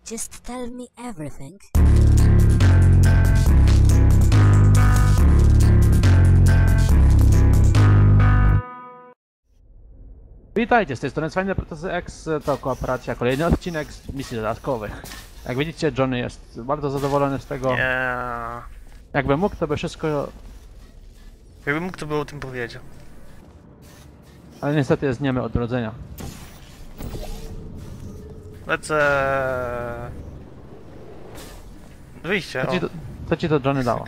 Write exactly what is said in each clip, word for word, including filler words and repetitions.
Just tell me everything. Witajcie, z tej strony Fajne Protezy X, to kooperacja, kolejny odcinek z misji dodatkowych. Jak widzicie, Johnny jest bardzo zadowolony z tego. Yeah. Jakby mógł, to by wszystko... Jakby mógł, to by o tym powiedział. Ale niestety jest niemy od urodzenia. Lecę... Wyjście, Co ci, to, co ci to Johnny dało?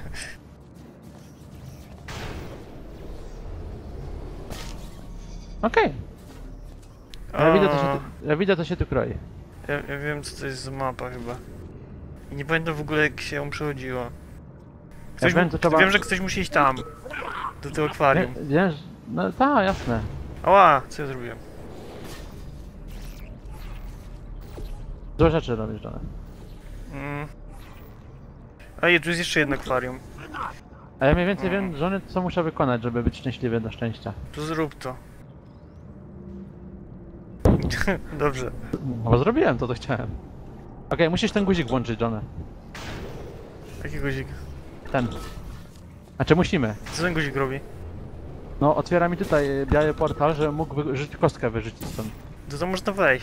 Okej. Okay. Ja, widzę, co się tu, ja widzę, co się tu kroi. Ja, ja wiem, co to jest za mapa chyba. I nie pamiętam w ogóle, jak się ją przechodziło. Ktoś Ja wiem, mu... to trzeba... wiem, że ktoś musi iść tam. Do tego akwarium. Wiesz, no tak, jasne. Ała, co ja zrobiłem? Dużo rzeczy robisz, Johnny. Mm. A i tu jest jeszcze jedno akwarium. A ja mniej więcej wiem, Johnny, co muszę wykonać, żeby być szczęśliwy do szczęścia. To zrób to. Dobrze. No bo zrobiłem to, co chciałem. Okej, okay, musisz ten guzik włączyć, Johnny. Jaki guzik? Ten. Znaczy musimy. Co ten guzik robi? No, otwiera mi tutaj biały portal, że mógł wyrzucić kostkę wyrzucić stąd. To to można wejść.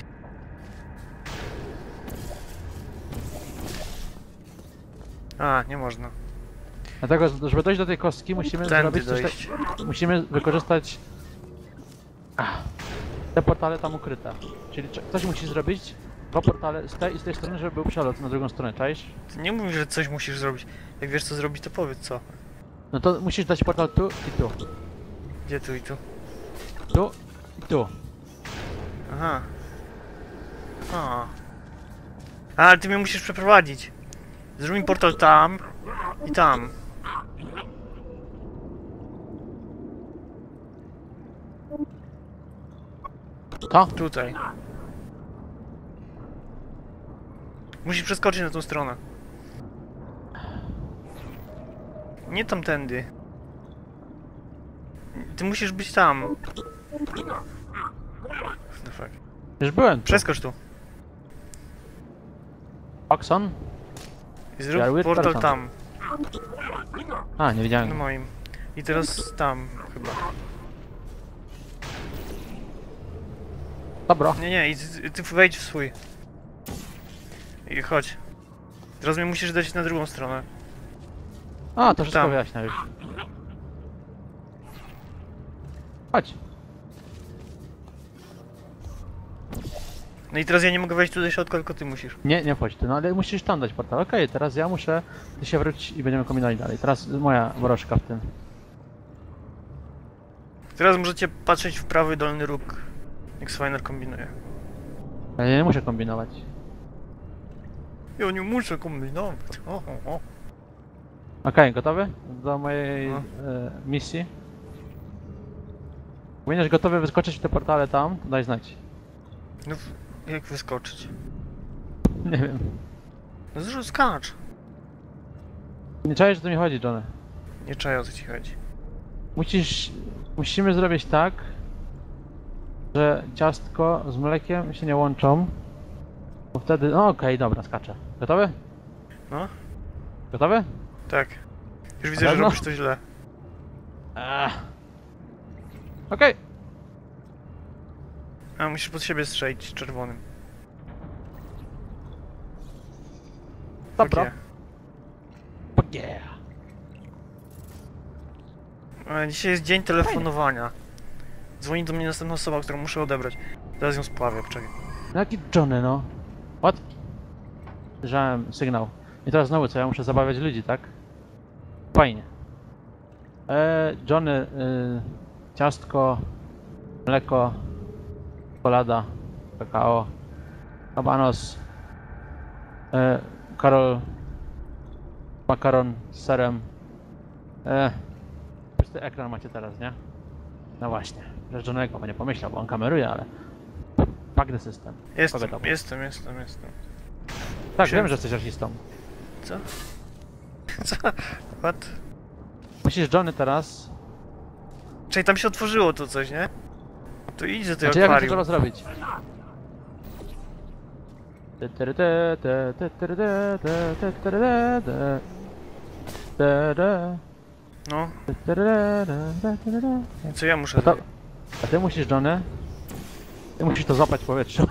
A, nie można. Dlatego, żeby dojść do tej kostki, musimy Tędy zrobić coś dojść. tak... Musimy wykorzystać... Ach, te portale tam ukryte. Czyli ktoś musi zrobić dwa portale z tej i z tej strony, żeby był przelot na drugą stronę, czaisz? Ty nie mów, że coś musisz zrobić. Jak wiesz, co zrobić, to powiedz co. No to musisz dać portal tu i tu. Gdzie tu i tu? Tu i tu. Aha. A. A, ale ty mnie musisz przeprowadzić. Zrób mi portal tam i tam. To? Tutaj. Musisz przeskoczyć na tą stronę. Nie tamtędy. Ty musisz być tam. No fuck. Już byłem tu. Przeskocz tu. Oxon? I Ja zrób with portal person. tam. A, nie widziałem. Na moim. I teraz tam chyba. Dobra. Nie, nie, i ty, ty wejdź w swój. I chodź. Teraz mnie musisz dać na drugą stronę. A, to wszystko Tam. wyjaśnia już. Chodź. No i teraz ja nie mogę wejść tu do środka, tylko ty musisz. Nie, nie wchodź ty, no ale musisz tam dać portal. Okej, okay, teraz ja muszę... Ty się wróć i będziemy kombinowali dalej. Teraz moja worożka w tym. Teraz możecie patrzeć w prawy dolny róg, jak Swiner kombinuje. Ja nie muszę kombinować. Ja nie muszę kombinować. O, o, o. Okej, okay, gotowy do mojej No. e, misji? Będziesz gotowy wyskoczyć w te portale tam, to daj znać. No, jak wyskoczyć? Nie wiem. No zrób skacz. Nie czaisz, o co mi chodzi, Johnny. Nie czaję, o co ci chodzi. Musisz... Musimy zrobić tak, że ciastko z mlekiem się nie łączą. Bo wtedy... No okej, okay, dobra, skaczę. Gotowy? No, Gotowy? tak. Już widzę, Na że pewno? robisz to źle. Eee. Okej. Okay. A, musisz pod siebie strzelić czerwonym. Dobra. Okay. Fuck yeah. E, Dzisiaj jest dzień telefonowania. Dzwoni do mnie następna osoba, którą muszę odebrać. Teraz ją spławię, poczekaj. No jaki Johnny, no? What? Słyszałem sygnał. I teraz znowu co, ja muszę zabawiać ludzi, tak? Fajnie. Eee, Johnny, y, ciastko, mleko, czekolada, kakao, kabanos, e, Karol, makaron z serem. E, pusty ekran macie teraz, nie? No właśnie, że Johnny'ego, bo nie pomyślał, bo on kameruje, ale... Fuck the system. Jestem, Kogo to było? jestem, jestem, jestem. Tak, Wziąłem- wiem, że jesteś rasistą. Co? Co? What? Musisz, Johnny, teraz... Czekaj, tam się otworzyło to coś, nie? To idź do tego Znaczy, jak to akwarium. trzeba zrobić? Te, te, te, te, te, te, te, te, te, te, te, te. Te, te, No, te, te, te, te, te, te. co ja muszę A, to, zrobić? a ty musisz, Johnny, ty musisz to złapać w powietrzu.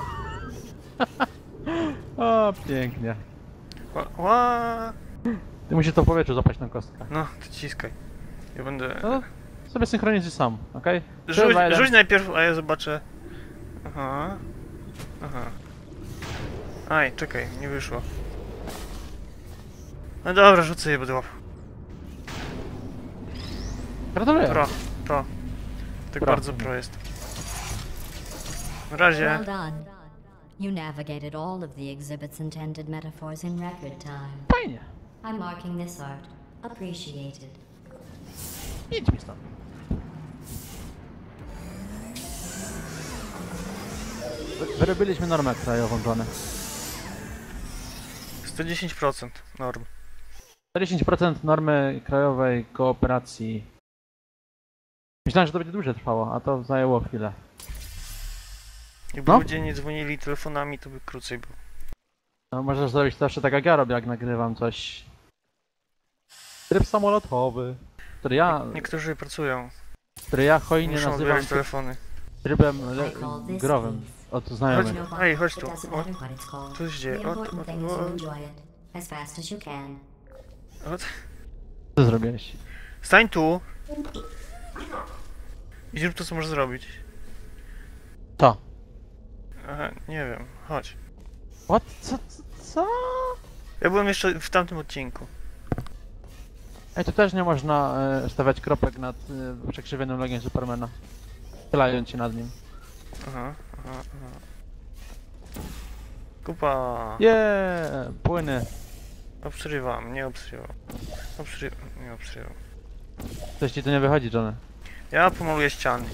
O, pięknie. Ła, ła. Ty musisz to w powietrzu złapać tą kostkę. No, to ciskaj. Ja będę... No, sobie synchronizuj sam, okej? Okay? Rzuć, rzuć najpierw, a ja zobaczę. Aha. Aha. Aj, czekaj, nie wyszło. No dobra, rzucę je, będę łapał. Gratuluję. Pro, pro. Tak Pro. bardzo pro jest. Na razie. Well done. You navigated all of the exhibit's intended metaphors in record time. Fajnie. I'm marking this art. Appreciated. Idź mi stąd. Wy- Wyrobiliśmy normę krajową, Johnny. sto dziesięć procent norm. dziesięć procent normy krajowej kooperacji. Myślałem, że to będzie dłużej trwało, a to zajęło chwilę. Jakby No. ludzie nie dzwonili telefonami, to by krócej było. No, możesz zrobić to zawsze tak jak ja robię, jak nagrywam coś. Tryb samolotowy, który ja, Niektórzy pracują, który ja hojnie muszą nazywam odbierać telefony. trybem le- growym od Chodź, znajomych. No, ej, chodź it tu. doesn't O, matter what it's called. co się dzieje? The O, important o, thing is o, you enjoy it. As fast as you can. o. Co zrobiłeś? Stań tu. I zrób to, co możesz zrobić. Co? Aha, nie wiem, chodź. What? Co? Co? co? Ja byłem jeszcze w tamtym odcinku. Ej, tu też nie można e, stawiać kropek nad e, przekrzywionym logiem Supermana. Chylając się nad nim. Aha, aha, aha. Kupa. Yeah, płyny. Obsrywam, nie obsrywam. Obsrywam, nie obsrywam. Coś ci tu nie wychodzi, Johnny. Ja pomaluję ściany.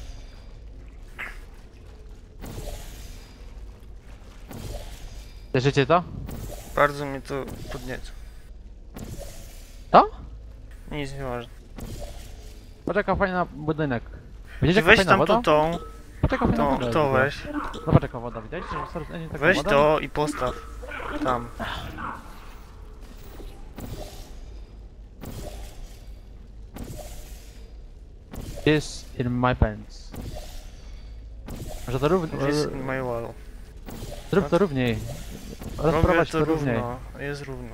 Cieszycie to? Bardzo mnie to podnieca. To? Nic nie ważne. Poczekaj, fajny budynek. Widzicie, jaka Weź fajna tam woda? to, tą, Poczekaj, fajna tą, woda. to jest. weź. Zobacz jaka woda, widać? Że coraz mniej taka Weź woda? to i postaw. Tam. This in my pants. Może to równiej. This in my wall. Zrób to równiej. Robię Rozprowadź to to równiej. równo. Jest równo.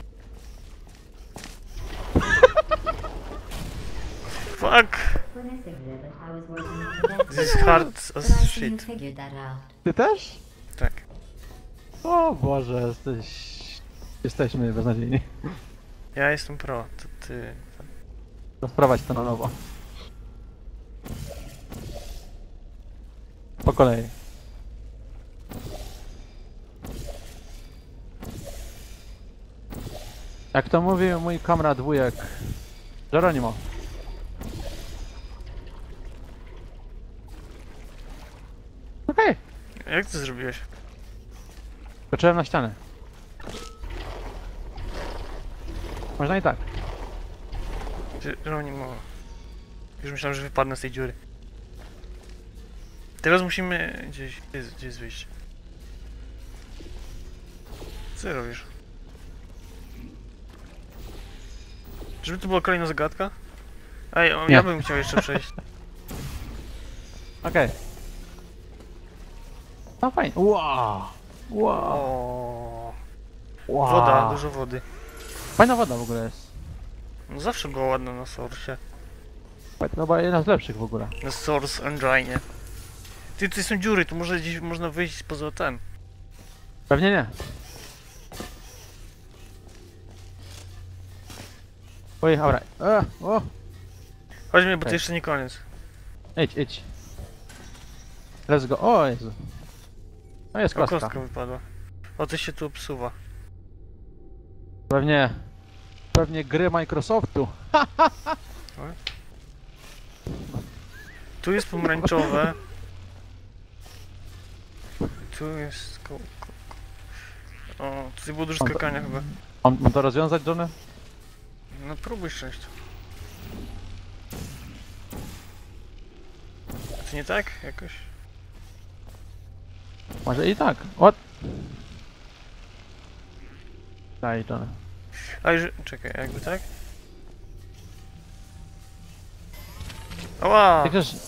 Fuck! For this exhibit, I was working with the This is hard as but I see you shit. figured that out. Ty też? Tak. O Boże, jesteś... Jesteśmy beznadziejni. Ja jestem pro, to ty... Rozprowadź to na nowo. Po kolei. Jak to mówił mój kamrat wujek Geronimo. Okej, Jak to zrobiłeś? skoczyłem na ścianę. Można i tak. Geronimo. Już myślałem, że wypadnę z tej dziury. Teraz musimy... Gdzieś... Gdzie jest, gdzie jest wyjście? Co robisz? Żeby to była kolejna zagadka? Ej, o, Nie. ja bym chciał jeszcze przejść. Okej. No fajnie. Wow. Wow. O, Wow. woda, dużo wody. Fajna woda w ogóle jest. No zawsze była ładna na Source. To chyba jedna z lepszych w ogóle. Na Source Engine. Ty, tu są dziury, tu może gdzieś można wyjść poza ten. Pewnie nie. Oj, dobra. E, o. Chodźmy, bo to Okej. jeszcze nie koniec. Idź, idź. Let's go. O Jezu. No jest O, kostka. kostka wypadła. O, to się tu obsuwa. Pewnie... Pewnie gry Microsoftu. Tu jest pomarańczowe. Tu jest... Ko, ko, ko. O, tutaj było dużo skakania chyba. Mam, mam to rozwiązać, Johnny? No próbuj szczęść. To nie tak? Jakoś? Może i tak. What? Daj, Johnny. A już... czekaj, jakby tak? Ała! Jak też...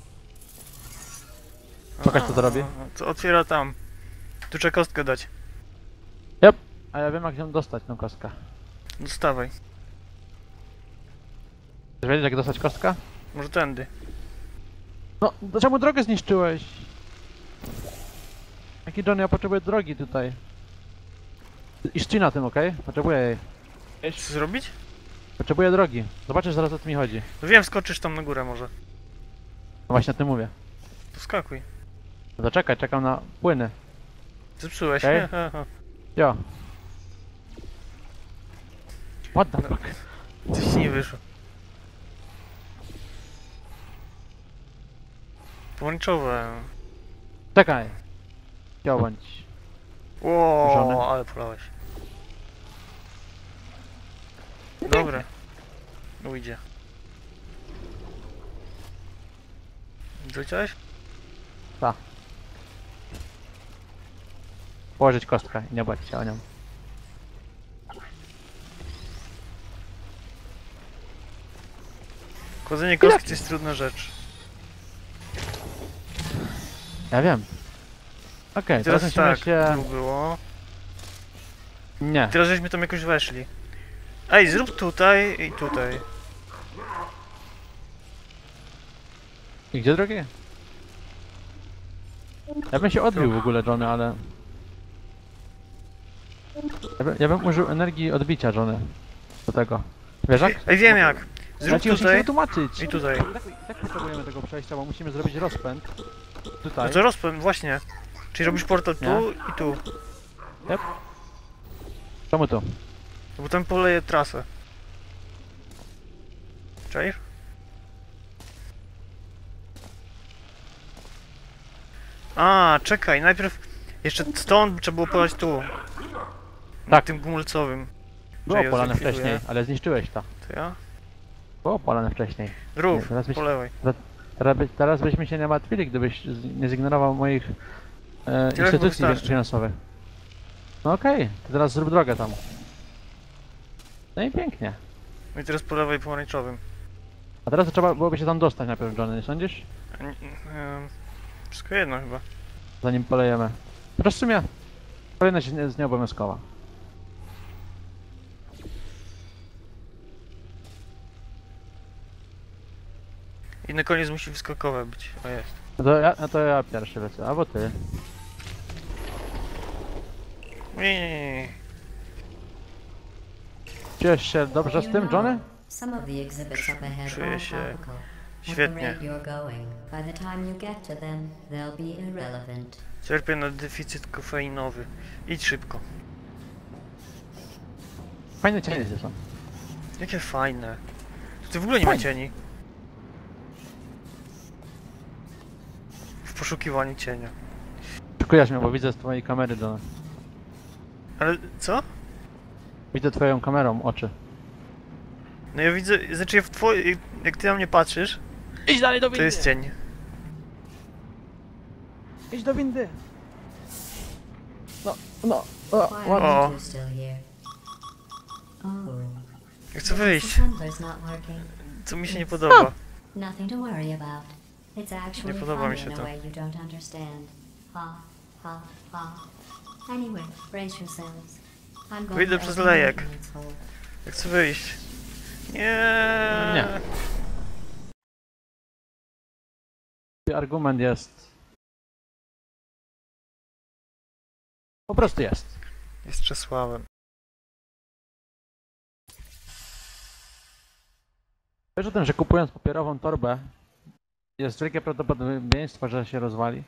Pokaż, co to robi. To otwiera tam. Tu trzeba kostkę dać. Yep. A ja wiem, jak ją dostać, tą kostkę. Dostawaj. Chcesz wiedzieć, jak dostać kostkę? Może tędy. No, to czemu drogę zniszczyłeś? Jaki Johnny, ja potrzebuję drogi tutaj. I szci na tym, okej? Potrzebuję jej. Co zrobić? Potrzebuję drogi. Zobaczysz zaraz, o co mi chodzi. No wiem, skoczysz tam na górę może. No właśnie o tym mówię. To skakuj. No to czekaj, czekam na płyny. Zepsułeś. Okej. Jo. What the fuck? Coś ci nie wyszło. Pomarańczowe. Czekaj. Jo, bądź. Żony. Ło, ale polałeś. Dobra. Ujdzie. Doleciałeś? Ta. Położyć kostkę i nie bać się o nią. Kładzenie kostki to jest trudna rzecz. Ja wiem. Okej, I teraz teraz musimy tak, się... tu było. Nie. Teraz żeśmy tam jakoś weszli. Ej, zrób tutaj i tutaj. I gdzie drogie? Ja bym się odbił w ogóle, Johnny, ale... Ja, by, ja bym użył energii odbicia, Johnny. Do tego. Wiesz jak? Ej, wiem jak. Ja Zrób ci muszę tutaj wytłumaczyć. i tutaj. Tak, tak potrzebujemy tego przejścia, bo musimy zrobić rozpęd. Tutaj. No to rozpęd, właśnie. Czyli robisz portal tu Nie? i tu. Yep. Czemu tu? Bo tam poleje trasę. Czaisz? A, czekaj, najpierw jeszcze stąd trzeba było polać tu. Na Tak. tym gumulcowym. Było Że ja polane zakwiduję. wcześniej, ale zniszczyłeś to. To ja? Było polane wcześniej. Nie, Rów, teraz byś- polewaj. Teraz, by, teraz byśmy się nie martwili, gdybyś z- nie zignorował moich e, Tyle instytucji wystarczy. finansowych. No okej, to teraz zrób drogę tam. No i pięknie. No i teraz polewaj pomarańczowym. A teraz to trzeba byłoby się tam dostać najpierw, Johnny, nie sądzisz? A nie- em, Wszystko jedno chyba. Zanim polejemy. Chociaż w sumie kolejność jest nie- jest nieobowiązkowa. I na koniec musi wyskokowe być. O jest. No to ja, no to ja pierwszy lecę, albo ty. Nie, nie, nie, nie. Czujesz się dobrze z tym, Johnny? Some of the exhibits up ahead Czuję are się topical. At the świetnie. rate you're going, by the time you get to them, they'll be irrelevant. Cierpię na deficyt kofeinowy. Idź szybko. Fajne cienie są. Jakie fajne. Tu w ogóle nie ma Fajne. cieni. W poszukiwaniu cienia. Szykujesz mnie, bo widzę z twojej kamery, Johnny. Ale co? Widzę twoją kamerą oczy. No ja widzę, znaczy ja w twojej, jak ty na mnie patrzysz, Idź dalej do to jest cień. Idź do windy! No, no, o, Why ładnie. O. aren't you still here? Oh. Ja chcę Is the wyjść. tumbler's not working? Co mi się nie podoba. Nothing to worry about. It's actually podoba mi funny się in a to. way you don't understand. Ha, ha, ha. Anyway, brace yourselves. I'm going Wyjdę to przez open the lejek. maintenance hole. Ja chcę wyjść. Nie. Nie. Argument jest... Po prostu jest. Jest Czesławem. Wiesz o tym, że kupując papierową torbę jest wielkie prawdopodobieństwo, że się rozwali?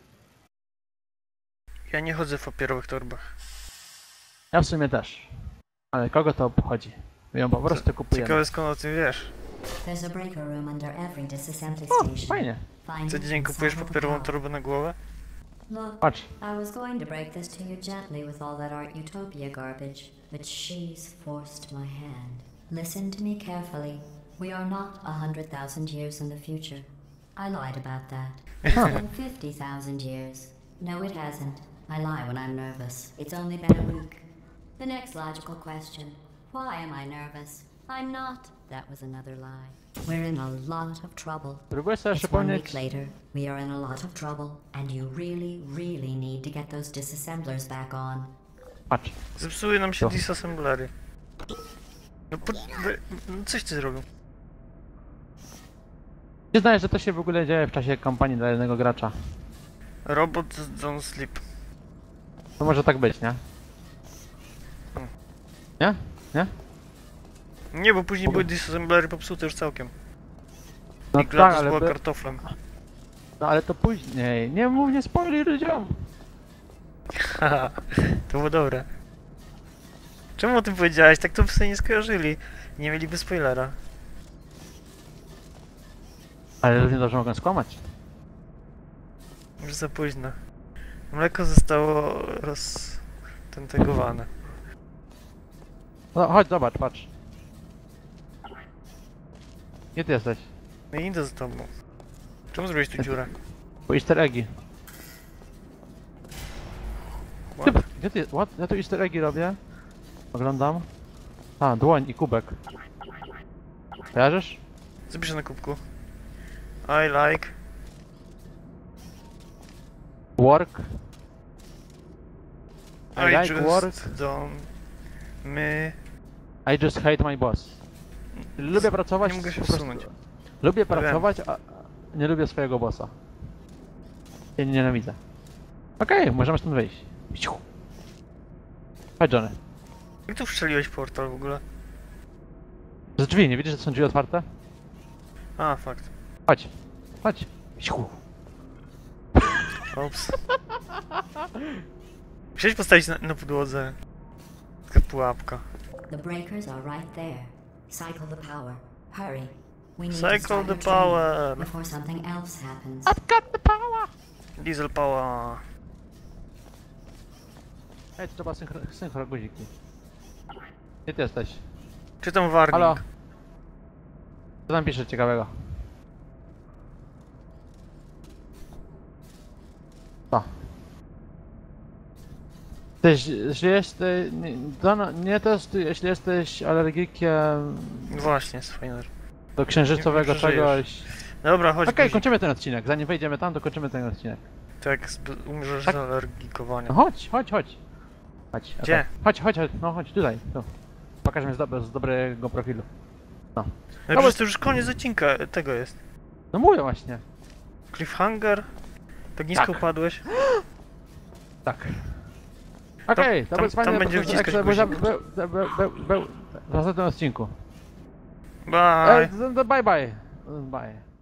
Ja nie chodzę w papierowych torbach. Ja w sumie też. Ale kogo to obchodzi? My ją po prostu kupujemy. Ciekawe skąd o tym wiesz. There's a breaker room under every disassembly O, station. fajnie. Find Co it dzień and kupujesz solve the papierową power. torbę na głowę? Look, Patrz. I was going to break this to you gently with all that Art Utopia garbage, but she's forced my hand. Listen to me carefully. We are not a hundred thousand years in the future. I lied about that. It's been fifty thousand years. No, it hasn't. I lie when I'm nervous. It's only been a week. The next logical question. Why am I nervous? I'm not. That was another lie. We're in a lot of trouble. Próbuję sobie It's one week przypomnieć... later. We are in a lot of trouble. And you really, really need to get those disassemblers back on. Patrz. Zepsuły nam się Co? disassemblery. No, po, no coś ty zrobił. Nie znasz, że to się w ogóle dzieje w czasie kampanii dla jednego gracza. Robot don't sleep. To może tak być, nie? Nie? Nie? Nie, bo później były disassemblery popsute już całkiem. No I tak, Gladys ale... była by- kartoflem. No ale to później. Nie mów, nie spoiluj ludziom. Haha, to było dobre. Czemu o tym powiedziałeś? Tak to by sobie nie skojarzyli. Nie mieliby spoilera. Ale równie dobrze mogę skłamać. Już za późno. Mleko zostało roztentegowane. No chodź, zobacz, patrz. Gdzie ty jesteś? No i idę za tobą. Czemu zrobiłeś tu dziurę? Bo easter eggi. Ty, What? gdzie ty? What? Ja tu easter eggi robię. Oglądam. A, dłoń i kubek. Kojarzysz? Zapiszę na kubku. I like. Work. I I, like just work. don't... My... I just hate my boss. Lubię pracować. Nie mogę się po prostu- wsunąć. Lubię Wiem. pracować, a a nie lubię swojego bossa. Ja nie nienawidzę. Okej, możemy stąd wyjść. Ciu. Chodź, Johnny. Jak tu wszczeliłeś portal w ogóle? Z drzwi, nie widzisz, że to są drzwi otwarte? A, fakt. Chodź. Chodź. Ciu. Ops. Musiałeś postawić na, na podłodze. Taka pułapka. The breakers are right there. Cycle the power. Hurry. We need to Cycle start the your training power. before something else happens. I've got the power! Diesel power. Ej, trzeba synchro, synchro guziki. Gdzie ty jesteś? Czytam warning. Halo? Co tam pisze ciekawego? Co? Jesteś, jeśli jesteś, nie, do, nie testuj, jeśli jesteś alergikiem Właśnie, Swiner. do księżycowego Nie przeżyjesz. czegoś. Dobra, chodź. Okej, guzik. kończymy ten odcinek. Zanim wejdziemy tam, to kończymy ten odcinek. Tak, zb- umrzesz Tak. z alergikowania. No chodź, chodź, chodź. Chodź. Gdzie? okej. Chodź, chodź, chodź, no chodź tutaj. Tu. Pokaż mi z, dobre, z dobrego profilu. No No przecież bo- to już koniec odcinka e, tego jest. No mówię właśnie. Cliffhanger? Tak nisko Tak. upadłeś? Tak. Okej, to tam- był fajny tam będzie episod, wciskać jak był, guzik. był, był, był, był, był w następnym odcinku. Bye! E, bye bye. Bye.